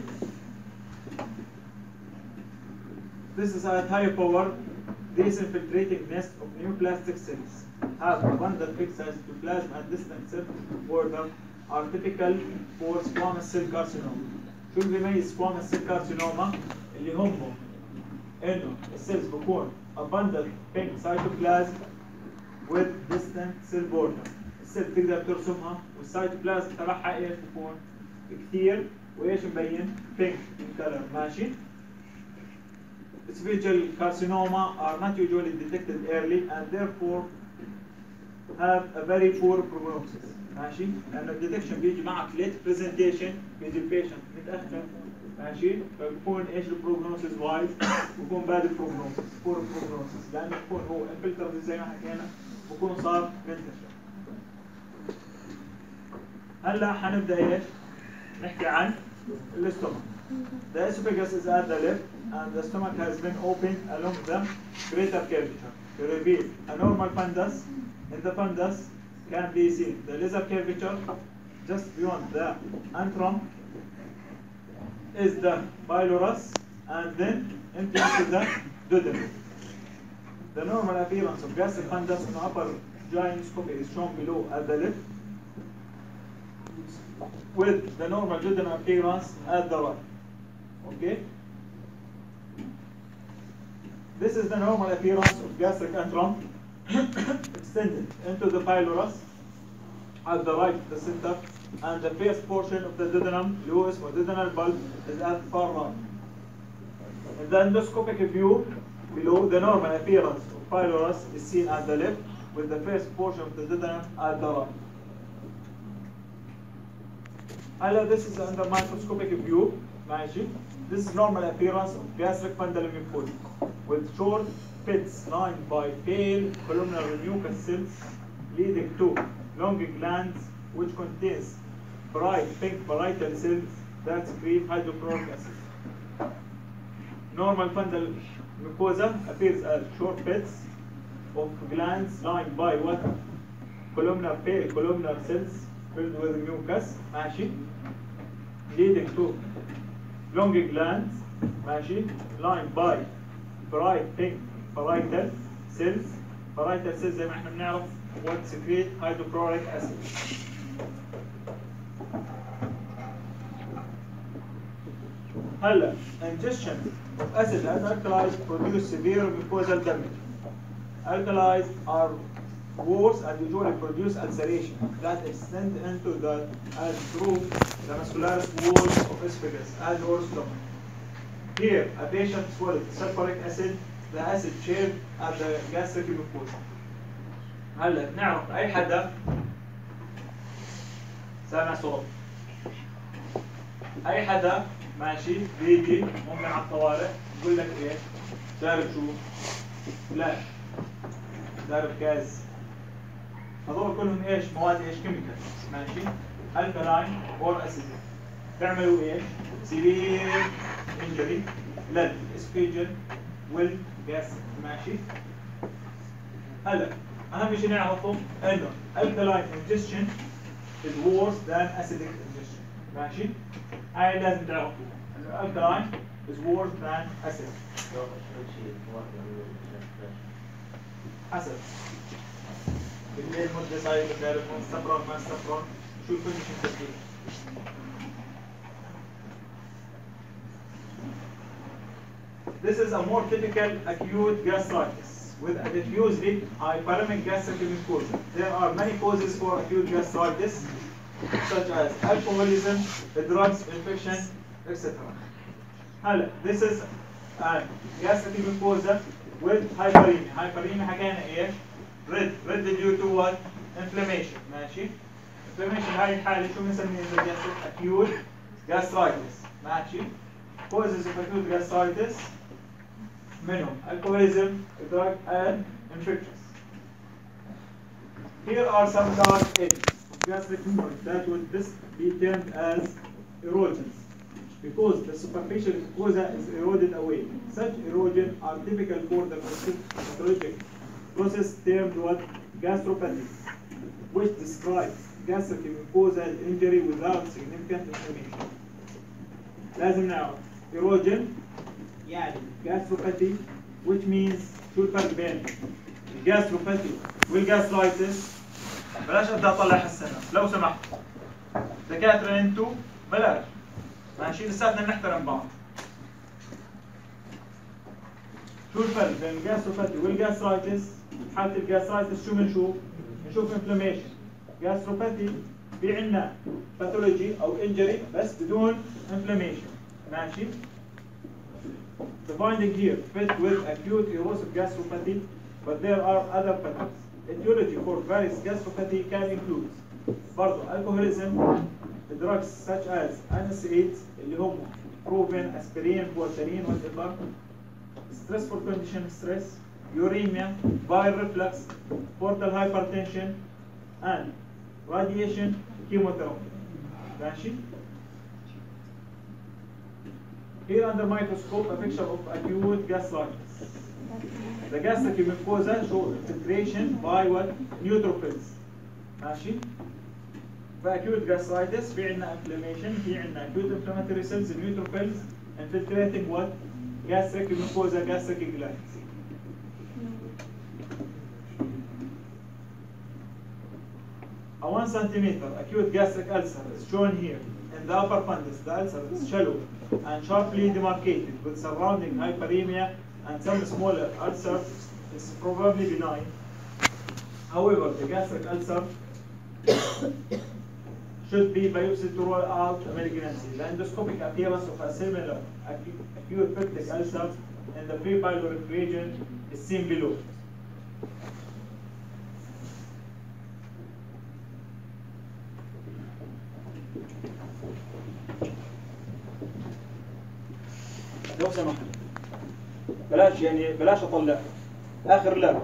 This is a high power. These infiltrating nest of neoplastic cells have abundant big size cytoplasm and distant cell border are typical for squamous cell carcinoma. شو اللي بيميز squamous cell carcinoma؟ اللي هم إنه السيلز بكون abundant pink cytoplasm with distant cell border. السيل تقدر ترسمها والسيتوبلازم تبعها إيش بكون؟ كثير وإيش مبين؟ pink in color. ماشي؟ Esophageal carcinoma are not usually detected early and therefore have a very poor prognosis. ماشي؟ لأن الديتكشن بيجي معك late presentation بيجي البيشنت متأخر. ماشي؟ فبكون ايش البروجنوسيس وايز؟ بكون bad prognosis، poor prognosis، لأنه بكون هو infiltrated زي ما حكينا، بكون صار منتشر. هلا حنبدأ ايش؟ نحكي عن الاستومك. The esophagus is at the left and the stomach has been opened along the greater curvature to reveal a normal fundus. In the fundus can be seen the laser curvature. Just beyond the antrum is the pylorus and then into the duodenum. The normal appearance of gastric fundus in the upper gynecoscopy is shown below at the left, with the normal duodenum appearance at the right. Okay? This is the normal appearance of gastric antrum extended into the pylorus at the right of the center, and the first portion of the duodenum, luis or duodenal bulb, is at the far right. In the endoscopic view below, the normal appearance of pylorus is seen at the left, with the first portion of the duodenum at the right. Hello, this is under microscopic view. Imagine this is normal appearance of gastric fundal mucosa with short pits lined by pale columnar mucous cells leading to long glands which contains bright pink parietal cells that secrete hydrochloric acid. Normal fundal mucosa appears as short pits of glands lined by what? Pale columnar cells filled with mucus, ماشي, leading to long glands, ماشي, lined by bright pink parietal cells. Parietal cells زي ما احنا بنعرف what secrete hydrochloric acid. هلا ingestion of acid as alkalis produce severe mucosal damage. Alkalis are worse and usually produce ulceration that extend into the as through the muscularis walls of esophagus and or stomach. Here, a patient swallowed sulfuric acid, the acid shared at the gastric mucosa. هلا نعرف أي حدا سامع صوت، أي حدا ماشي بيجي ممكن على الطوارئ يقول لك إيه؟ شارب شو؟ فلاش، شارب كاز، هذول كلهم ايش؟ مواد ايش؟ كيميكال. ماشي؟ الكالاين اور اسيديك. بيعملوا ايش؟ سيفير انجري للاسبيجن والجاس. ماشي؟ هلا اهم شيء نعرفه انه الكالاين انجستشن is worse than acidic ingestion. ماشي؟ هاي لازم تعرفوها انه الكالاين is worse than acidic. حسب بالليل مدة صاير بتعرف استفرغ ما استفرغ شو الكونديشن تبديل. This is a more typical acute gastritis with a diffusely hyperemic gastric mucosa. There are many causes for acute gastritis such as alcoholism, drugs, infection, etc. هلا this is a gastric mucosa with hyperemia. Hyperemia حكينا ايش؟ red due to what? Inflammation. ماشي؟ inflammation هاي الحالة شو بنسميها acute gastritis. ماشي؟ causes of acute gastritis منهم alcoholism, drug and infections. Here are some dark areas of gastric mucosa that would best be termed as erosions because the superficial mucosa is eroded away. Such erosion are typical for the pathologic process termed what? Gastropathy, which describes gastric mucosal injury without significant inflammation. لازم نعرف erosion يعني gastropathy which means شو الفرق بين الجاستروباثي والجاسترايتس. بلاش ابدا اطلع حسنا لو سمحت دكاتره انتو بلاش. ماشي؟ لساتنا نحترم بعض. شو الفرق بين الجاستروباثي والجاسترايتس؟ حالة الجاسترايتس شو بنشوف؟ بنشوف انفلاميشن. جاستروباثي في عندنا باثولوجي او انجري بس بدون انفلاميشن. ماشي؟ The finding here fit with acute erosive gastropathy, but there are other patterns. Etiology for various gastropathy can include برضه alcoholism, drugs such as NSAIDs اللي هم proven, aspirin, Voltaren, whatever, stressful condition stress, uremia, bile reflux, portal hypertension, and radiation chemotherapy. ماشي؟ Here under microscope a picture of acute gastritis. The gastric mucosa show infiltration by what? Neutrophils. ماشي؟ فacute gastritis في عندنا inflammation في عندنا acute inflammatory cells neutrophils infiltrating what? Gastric mucosa, gastric glands. A 1 centimeter acute gastric ulcer is shown here. In the upper fundus, the ulcer is shallow and sharply demarcated with surrounding hyperemia and some smaller ulcer is probably benign. However, the gastric ulcer should be biopsied to rule out malignancy. The endoscopic appearance of a similar acute peptic ulcer in the prepyloric region is seen below. لو سمحت بلاش يعني بلاش اطلع اخر لاب.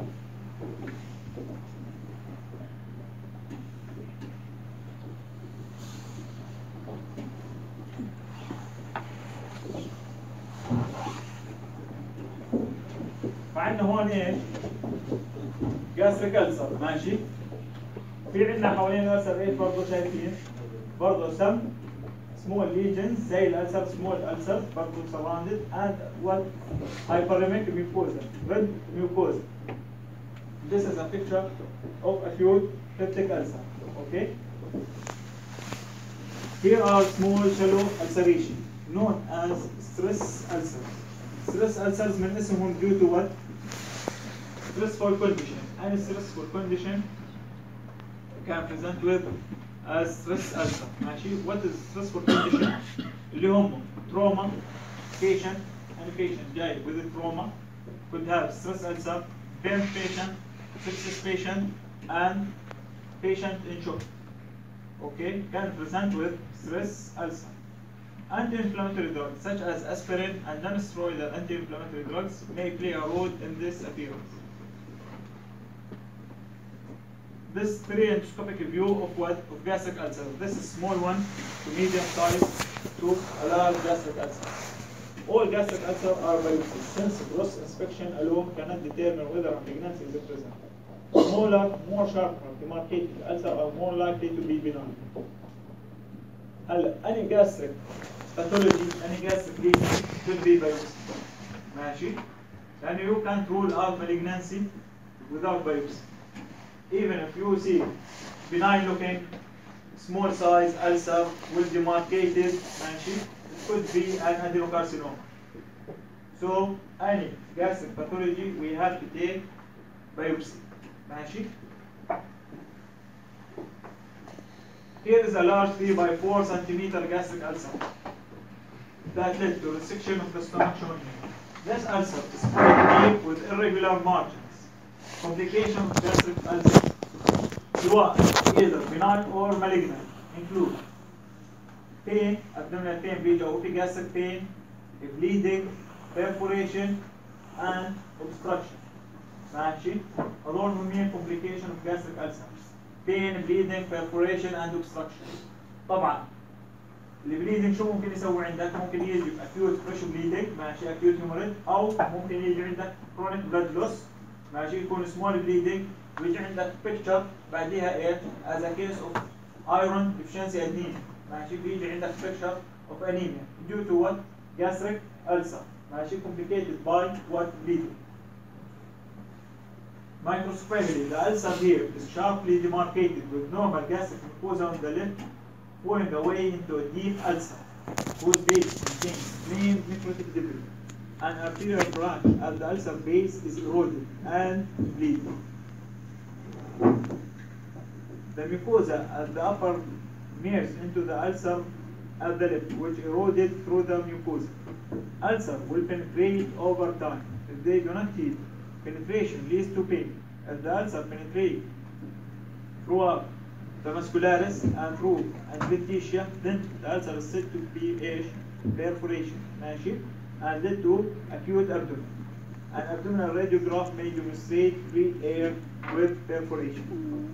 فعندنا هون ايش؟ جاستريك ألسر. ماشي؟ في عندنا حوالين الألسر ايش برضه شايفين؟ برضه سم small lesions زي الألسر small ulcers برضه surrounded and what? Hyperemic mucosa, red mucosa. This is a picture of acute peptic ulcer. Okay? Here are small shallow ulceration known as stress ulcers. Stress ulcers من اسمهم due to what? Stressful condition. Any stressful condition can present with a stress ulcer. ماشي؟ What is stressful condition؟ اللي هم trauma, patient, any patient جاي with a trauma could have stress ulcer, burn patient, sepsis patient, and patient in shock. Okay, can present with stress ulcer. Anti-inflammatory drugs such as aspirin and non-steroidal anti-inflammatory drugs may play a role in this appearance. this three endoscopic view of what? Of gastric ulcer. This is small one to medium size to a large gastric ulcer. All gastric ulcers are biopsies, since gross inspection alone cannot determine whether a malignancy is present. Smaller, more sharper, demarcated ulcers are more likely to be benign. Any gastric pathology, any gastric lesion should be biopsy. ماشي؟ And you can't rule out malignancy without biopsy. Even if you see benign looking, small size ulcer, well demarcated, ماشي? It could be an adenocarcinoma. So any gastric pathology we have to take biopsy. ماشي? Here is a large 3 by 4 centimeter gastric ulcer that led to resection of the stomach shown here. This ulcer is quite deep with irregular margins. Complications of gastric ulcer, either benign or malignant, include pain, abdominal pain, بيجي أو في gastric pain, bleeding, perforation, and obstruction. ماشي؟ هذول مهمين complications of gastric ulcer. pain, bleeding, perforation, and obstruction. طبعا البليدنج شو ممكن يسوي عندك؟ ممكن يجي acute fresh bleeding ماشي acute hemorrhage، أو ممكن يجي عندك chronic blood loss ماشي يكون small bleeding ويجي عندك picture بعديها إيه؟ as a case of iron deficiency anemia ماشي بيجي عندك picture of anemia due to what? Gastric ulcer ماشي complicated by what? Bleeding. Microscopically, the ulcer here is sharply demarcated with normal gastric mucosa on the left, falling away into a deep ulcer, whose base contains plain necrotic debris. An arterial branch at the ulcer base is eroded and bleeding. The mucosa at the upper merged into the ulcer at the left, which eroded through the mucosa. Ulcer will penetrate over time. If they do not heal, penetration leads to pain. If the ulcer penetrates throughout the muscularis and through adventitia, then the ulcer is said to be a perforation, ماشي, and lead to acute abdomen. An abdominal radiograph may demonstrate free air with perforation.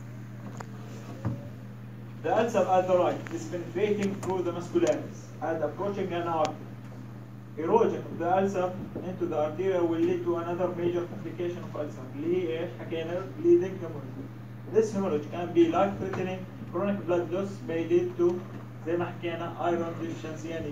The ulcer at the right is penetrating through the muscularis and approaching an artery. Erosion of the ulcer into the arteria will lead to another major complication of ulcer, bleeding hemorrhage. This hemorrhage can be life-threatening. Chronic blood loss may lead to زي ما حكينا iron deficiency anemia.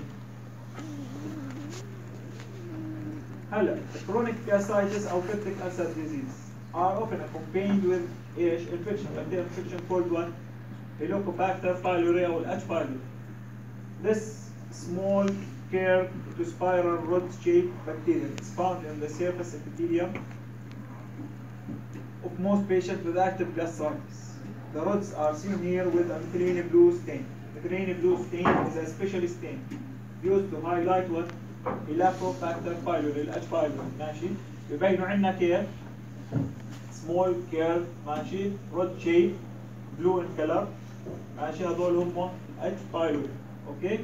هلا chronic gastritis أو peptic ulcer disease are often accompanied with infection, bacterial infection called what? Helicobacter pylori or H. pylori. This small curved to spiral rod-shaped bacteria is found in the surface epithelium of most patients with active gastritis. The rods are seen here with a methylene blue stain. Methylene blue stain is a special stain used to highlight what? Helicobacter pylori, H. pylori. ماشي؟ يبينوا عندنا كيف small curved ماشي rod-shaped blue in color ماشي هذول هم H. pylori. Okay?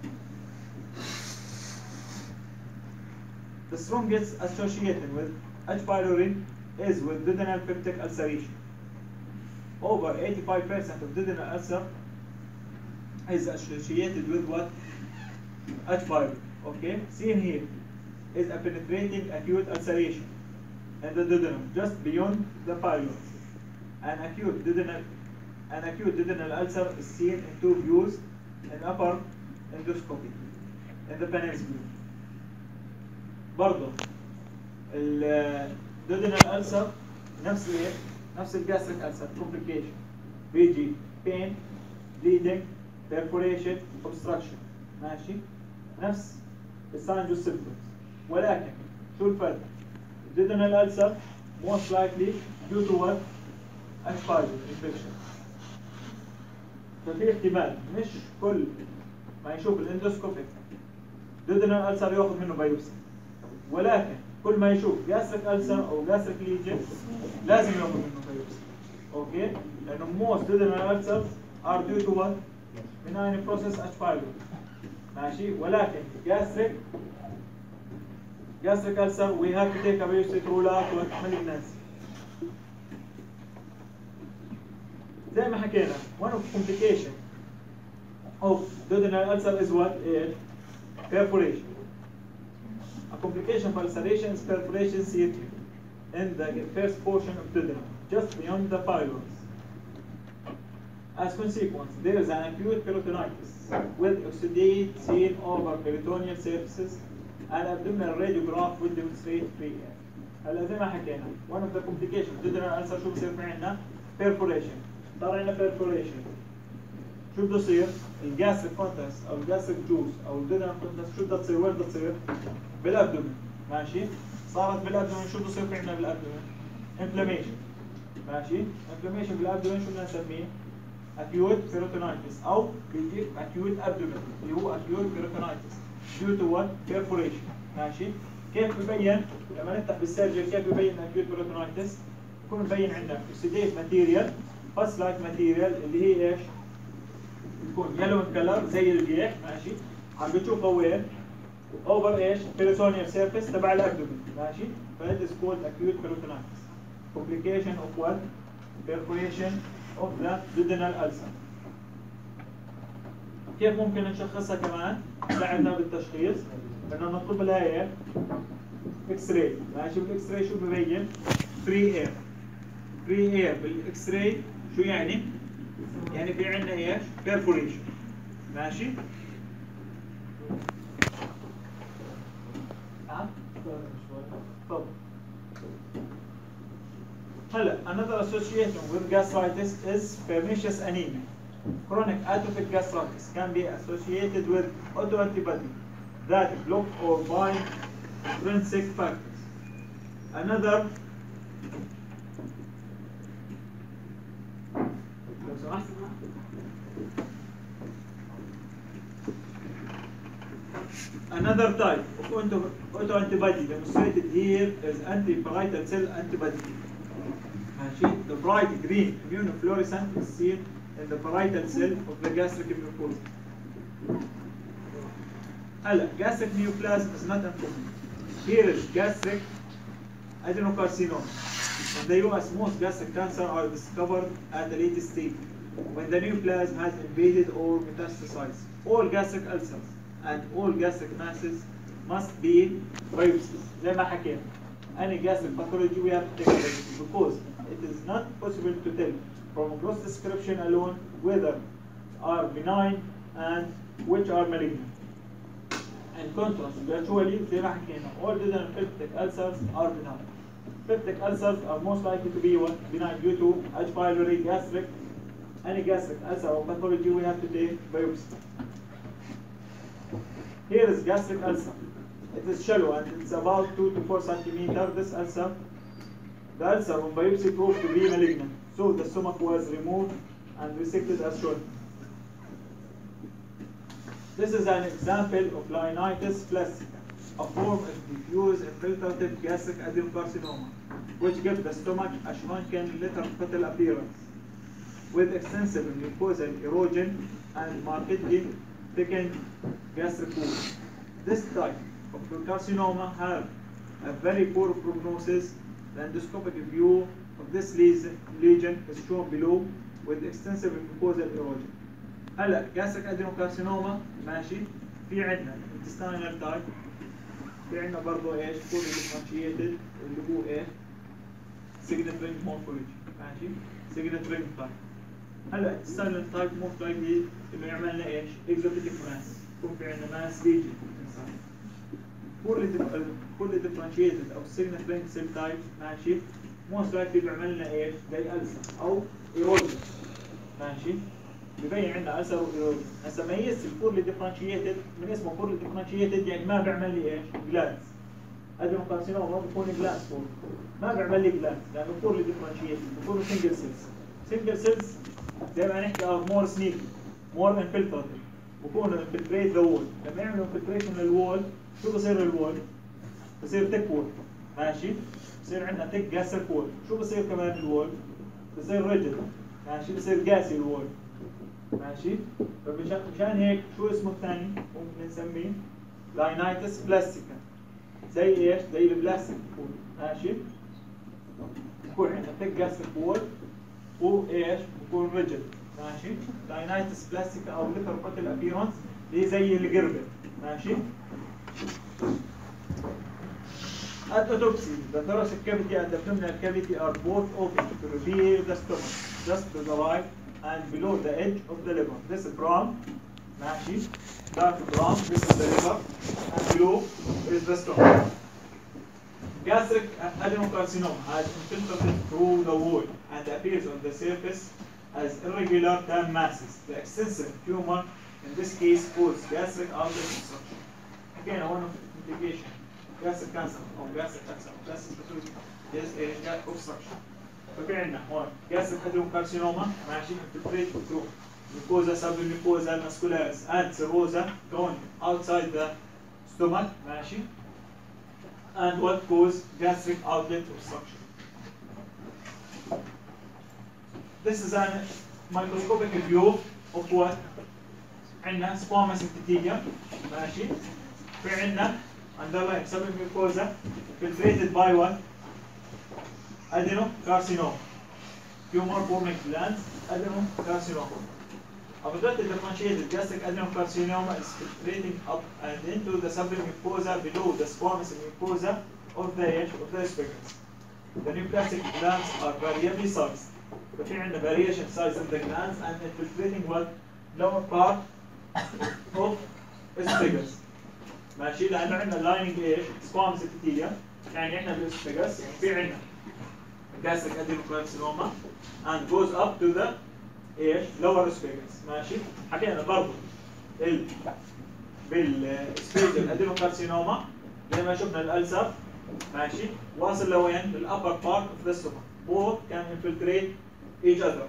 The strongest association with H. pylori is with duodenal peptic ulceration. Over 85% of duodenal ulcer is associated with what? H. pylori. Okay, seen here is a penetrating acute ulceration in the duodenum, just beyond the pylori. An acute duodenal ulcer is seen in two views in upper endoscopy in the peninsula. برضه الدودينال ألسر نفس الجاستريك ألسر complication بيجي pain, bleeding, perforation, obstruction ماشي نفس الساينز والسيمبتومز ولكن شو الفرق؟ الدودينال ألسر most likely due to what? H. pylori infection. ففي احتمال مش كل ما يشوف الاندوسكوبيك دودينال ألسر ياخذ منه بايوبسي، ولكن كل ما يشوف gastric ulcer او gastric lesion لازم ياخذ منه بايوبسي. اوكي؟ لانه most duodenal ulcers are due to what? benign process H. pylori. ماشي؟ ولكن gastric ulcer we have to take a biopsy to rule out what? malignancy. زي ما حكينا one of complication of duodenal ulcer is what? Perforation. A complication of ulceration is perforation seen in the first portion of duodenum, just beyond the pylorus. As consequence, there is an acute peritonitis with exudate seen over peritoneal surfaces and abdominal radiograph will demonstrate free air. هلا زي ما حكينا one of the complications duodenal ulcer شو بصير في عندنا؟ perforation. صار عندنا perforation. شو بده يصير؟ الجاستريك كونتنس او الجاستريك جوز او الدودنال كونتنس شو بدها تصير؟ وين بدها تصير؟ بالابدومين. ماشي؟ صارت بالابدومين شو بده يصير في عندنا بالابدومين؟ انفلاميشن. ماشي؟ انفلاميشن بالابدومين شو بدنا نسميه؟ acute peritonitis او بيجيب acute abdomen اللي هو acute peritonitis due to what? perforation. ماشي؟ كيف ببين لما نفتح بالسيرجري كيف ببين acute peritonitis؟ بكون مبين عندنا oxidate material pus like material اللي هي ايش؟ بتكون يلو كلر زي الجيح. ماشي؟ عم بتشوفها وين؟ اوفر ايش؟ peritoneal surface تبع الابدومين. ماشي؟ فهذا is called acute peritonitis. Complication of what? Perforation of the duodenal ulcer. كيف ممكن نشخصها كمان؟ ساعدنا بالتشخيص انه نطلب لها ايه؟ اكس راي. ماشي؟ بالاكس راي شو ببين؟ فري اير. فري اير بالاكس راي شو يعني؟ يعني في عندنا ايش؟ perforation. ماشي؟ طب هلا another association with gastritis is pernicious anemia. Chronic atrophic gastritis can be associated with autoantibody that block or bind intrinsic factors. Another Another type of autoantibody demonstrated here is anti-parietal cell antibody. The bright green immunofluorescent is seen in the parietal cell of the gastric mucosa. Gastric neoplasm is not uncommon. Here is gastric adenocarcinoma. In the US, most gastric cancer are discovered at the latest stage when the neoplasm has invaded or metastasized. All gastric ulcers and all gastric masses must be biopsied. زي ما حكينا. Any gastric pathology we have to take a biopsy because it is not possible to tell from gross description alone whether are benign and which are malignant. In contrast, virtually زي ما حكينا all duodenal peptic ulcers are benign. Peptic ulcers are most likely to be what? Benign due to H. pylori, gastric. Any gastric ulcer or pathology we have to take biopsy. Here is gastric ulcer. It is shallow and it's about 2 to 4 centimeters. This ulcer, the ulcer on biopsy proved to be malignant. So the stomach was removed and resected as shown. This is an example of Lionitis plastica, a form of diffuse infiltrative gastric adenocarcinoma, which gives the stomach a shrunken little appearance, with extensive mucosal erosion and markedly thickened gastric wall. This type of carcinoma have a very poor prognosis. The endoscopic view of this lesion is shown below with extensive mucosal erosion. هلا gastric adenocarcinoma ماشي في عندنا intestinal type في عندنا برضه ايش؟ fully differentiated اللي هو ايه؟ signet ring morphology. ماشي؟ signet ring type. هلا intestinal type most likely انه يعمل لنا ايش؟ exotic mass. يكون في عندنا mass lesion inside. fully differentiated او signet ring cell type ماشي most likely بيعمل لنا ايش؟ زي ulcer او erosion. ماشي؟ ببين عندنا ulcer و erosion. هسه ميزت الفولي differentiated من اسمه fully differentiated يعني ما بيعمل لي ايش؟ glands. adenocarcinoma ما بيكون glands فول. ما بيعمل لي glands لانه fully differentiated بيكونوا single cells. single cells زي ما نحكي more sneaky more infiltrative بكونوا infiltrate the wall. لما يعملوا infiltration للوول شو بصير الوول؟ بصير thick wall. ماشي؟ بصير عندنا thick gastric wall. شو بصير كمان الوول؟ بصير rigid. ماشي؟ بصير قاسي الوول. ماشي؟ فمشان هيك شو اسمه الثاني؟ ممكن نسميه Lionitis plastica. زي ايش؟ زي البلاستيك وول. ماشي؟ بكون عندنا thick gastric wall وايش؟ بيكون ريجل ماشي. لاينايتس بلاستيك او ليتر باتل ابيرنس اللي زي القربة ماشي. At autopsy, the thoracic cavity and the abdominal cavity are both open to reveal the stomach, just to the right and below the edge of the liver. This is brown, ماشي. Dark brown, this is the liver, and below is the stomach. Gastric adenocarcinoma has infiltrated through the wall and appears on the surface as irregular tan masses. The extensive tumor in this case causes gastric outlet obstruction. Again, one of the implications. Gastric cancer or gastric cancer or gastric pathology is a obstruction. ففي عندنا هون gastric adenocarcinoma ماشي infiltrate through mucosa, submucosa, muscularis and serosa going outside the stomach ماشي. And what cause gastric outlet obstruction. This is a microscopic view of what عندنا squamous epithelium ماشي. في عندنا underlying submucosa infiltrated by what? Adenocarcinoma. Tumor forming glands, adenocarcinoma. Abundantly differentiated gastric adenocarcinoma is filtrating up and into the submucosa below the squamous mucosa of the esophagus. The neoplastic glands are variably sized. ففي عندنا variation size in the glands and infiltrating what? Lower part of esophagus. ماشي. لأنه عندنا لايننج ايش؟ سكوامس ابيثيليوم، يعني احنا بالاسفجس في عندنا gastric adenocarcinoma and goes up to the ايش؟ lower esophagus ماشي. حكينا برضه بالاسفيجل adenocarcinoma زي ما شفنا الألسر ماشي واصل لوين؟ للأبر part of the stomach. Both can infiltrate each other.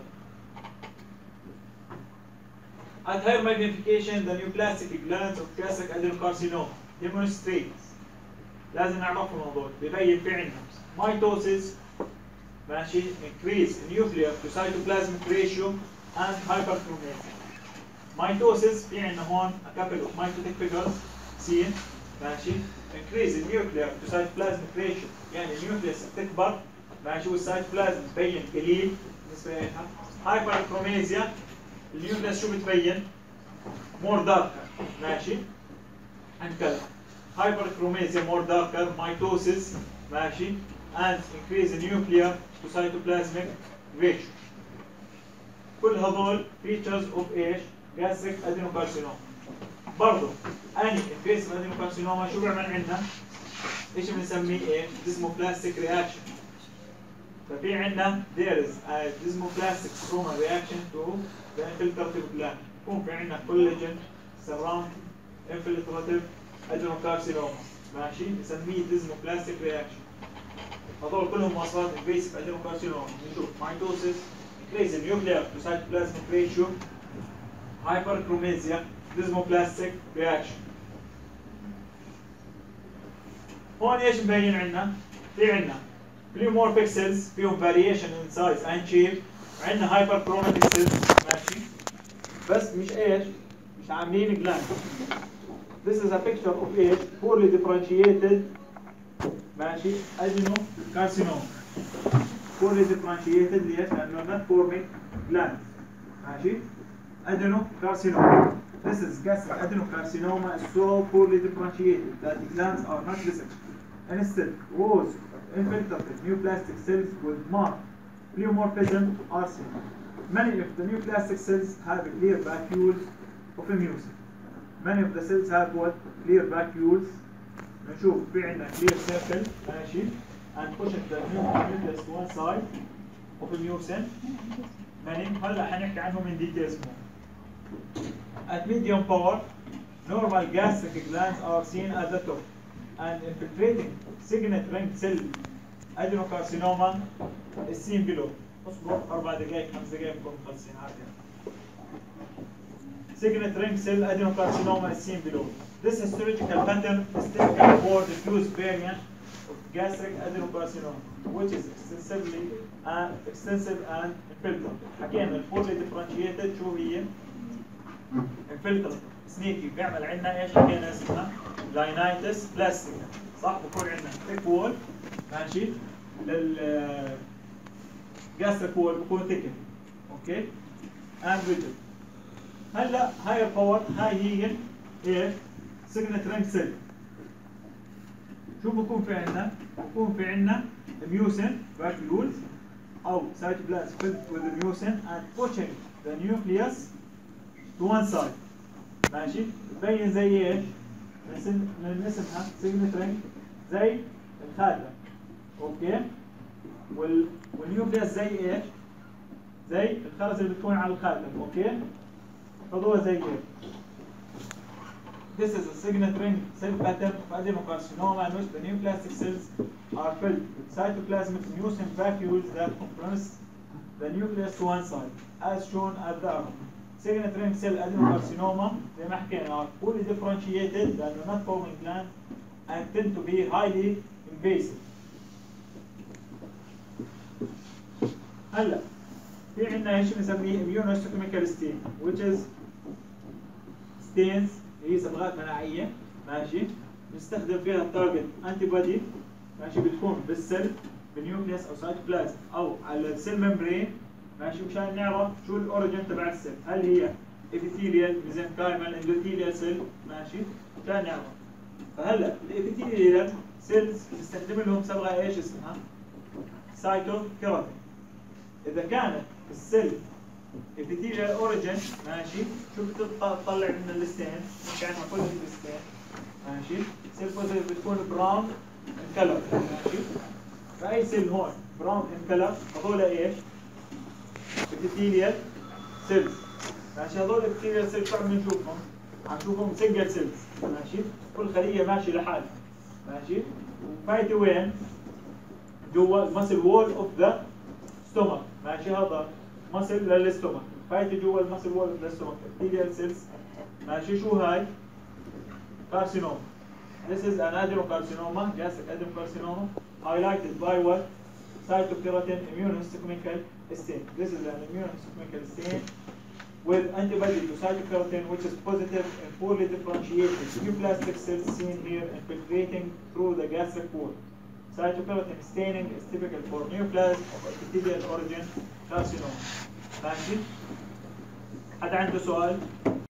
At higher magnification, the neoplastic glands of gastric adenocarcinoma demonstrates. لازم نعرف الموضوع. بيبين في عندنا mitosis ماشي increase nuclear to cytoplasmic ratio and hyperchromasia. Mitosis في عندنا هون a couple of mitotic figures seen ماشي increase nuclear to cytoplasmic ratio يعني النيوكليس بتكبر ماشي والسيتوبلازم بتبين قليل بالنسبة لها. hyperchromasia النيوكليس شو بتبين؟ more darker ماشي and color. Hyperchromasia more darker, mitosis ماشي and increase in nuclear to cytoplasmic ratio. كل هذول features of ايش؟ gastric adenocarcinoma. برضه any invasive adenocarcinoma شو بيعمل عندنا؟ ايش بنسميه ايه؟ desmoplastic reaction. ففي عندنا there is a desmoplastic stromal reaction to the infiltrative gland. يكون في عندنا collagen surround infiltrative adenocarcinoma ماشي نسميه desmoplastic reaction. هذول كلهم مواصفات invasive adenocarcinoma. نشوف mitosis, increase in nuclear to cytoplasmic ratio, hyperchromasia, desmoplastic reaction. هون ايش مبين عندنا؟ في عندنا pleomorphic cells فيهم variation in size and shape، عندنا hyperchromatic cells ماشي بس مش ايش؟ مش عاملين gland. This is a picture of ايش؟ poorly differentiated ماشي adenocarcinoma. poorly differentiated ليش؟ لأنه not forming gland ماشي adenocarcinoma. This is gastric adenocarcinoma is so poorly differentiated that the glands are not visible. Instead, rows of infiltrated neoplastic cells with marked pleomorphism are seen. Many of the neoplastic cells have clear vacuoles of mucin. Many of the cells have what? Clear vacuoles. نشوف في عندنا clear circle ماشي and push the nucleus to one side of mucin. هلا حنحكي عنهم in details more. At medium power, normal gastric glands are seen at the top, and infiltrating signet ring cell adenocarcinoma is seen below. اصبر 4 دقائق 5 دقائق نكون مخلصين عادي. Signet ring cell adenocarcinoma is seen below. This histological pattern is typical for the diffuse variant of gastric adenocarcinoma, which is extensive and infiltrative. حكينا الفولي differentiated شو هي؟ infiltrative سنيكي بيعمل عندنا ايش؟ حكينا اسمها لاينايتس بلاستيكا صح؟ بكون عندنا ثيك وول ماشي لل gastric wall بكون ثيكن اوكي and rigid. هلا higher power هاي هي ايش؟ signet ring cell. شو بكون في عندنا؟ بكون في عندنا mucin vacuoles او cytoplasm filled with the mucin and pushing the nucleus to one side. ماشي؟ تبين زي ايش؟ من اسمها signet ring زي الخاتم. اوكي؟ والنيوكليوس زي ايش؟ زي الخرز اللي بتكون على الخاتم. اوكي؟ خذوها زي هيك. This is a signet ring cell pattern of adenocarcinoma in which the neoplastic cells are filled with cytoplasmic mucin vacuoles that compress the nucleus to one side, as shown at the arrow. Signet ring cell adenocarcinoma زي ما حكينا are fully differentiated لأنه not forming gland and tend to be highly invasive. هلا في عندنا ايش بنسميه immunohistochemical stain which is stains هي صبغات مناعيه. ماشي؟ نستخدم فيها التارجت انتي بودي. ماشي؟ بتكون بالسيل بالنيوكليوس او سايتوبلازم او على السيل ممبرين. ماشي؟ مشان نعرف شو الاوريجن تبع السيل، هل هي epithelial mesenchymal endothelial cell. ماشي؟ مشان نعرف. فهلا الابيثيليال سيلز بنستخدم لهم صبغه ايش اسمها؟ سايتوكيراتين. اذا كانت السيل epithelial origin ماشي شو بتطلع من الستين؟ مش عندنا كل الستين. ماشي؟ سيل بوزيتيف بتكون براون ان كلر. ماشي؟ فاي سيل هون براون ان كلر هذول ايش؟ epithelial سيلز. ماشي؟ هذول epithelial سيلز شو عم نشوفهم؟ عم نشوفهم سنجل سيلز. ماشي؟ كل خليه ماشي لحالها. ماشي؟ وفايته وين؟ جوا المسل وول اوف ذا ستومك. ماشي؟ هذا مسل للستومك، فايته جوا المسل وول اوف ذا ستومك epithelial cells. ماشي؟ شو هاي؟ carcinoma. This is an adenocarcinoma, gastric adenocarcinoma, highlighted by what? Cytokeratin immunohistochemical stain. This is an immunohistochemical stain with antibody to cytokeratin, which is positive and poorly differentiated neoplastic cells seen here infiltrating through the gastric wall. Cytokeratin staining is typical for neoplasm of epithelial origin carcinoma. ماشي؟ حد عنده سؤال؟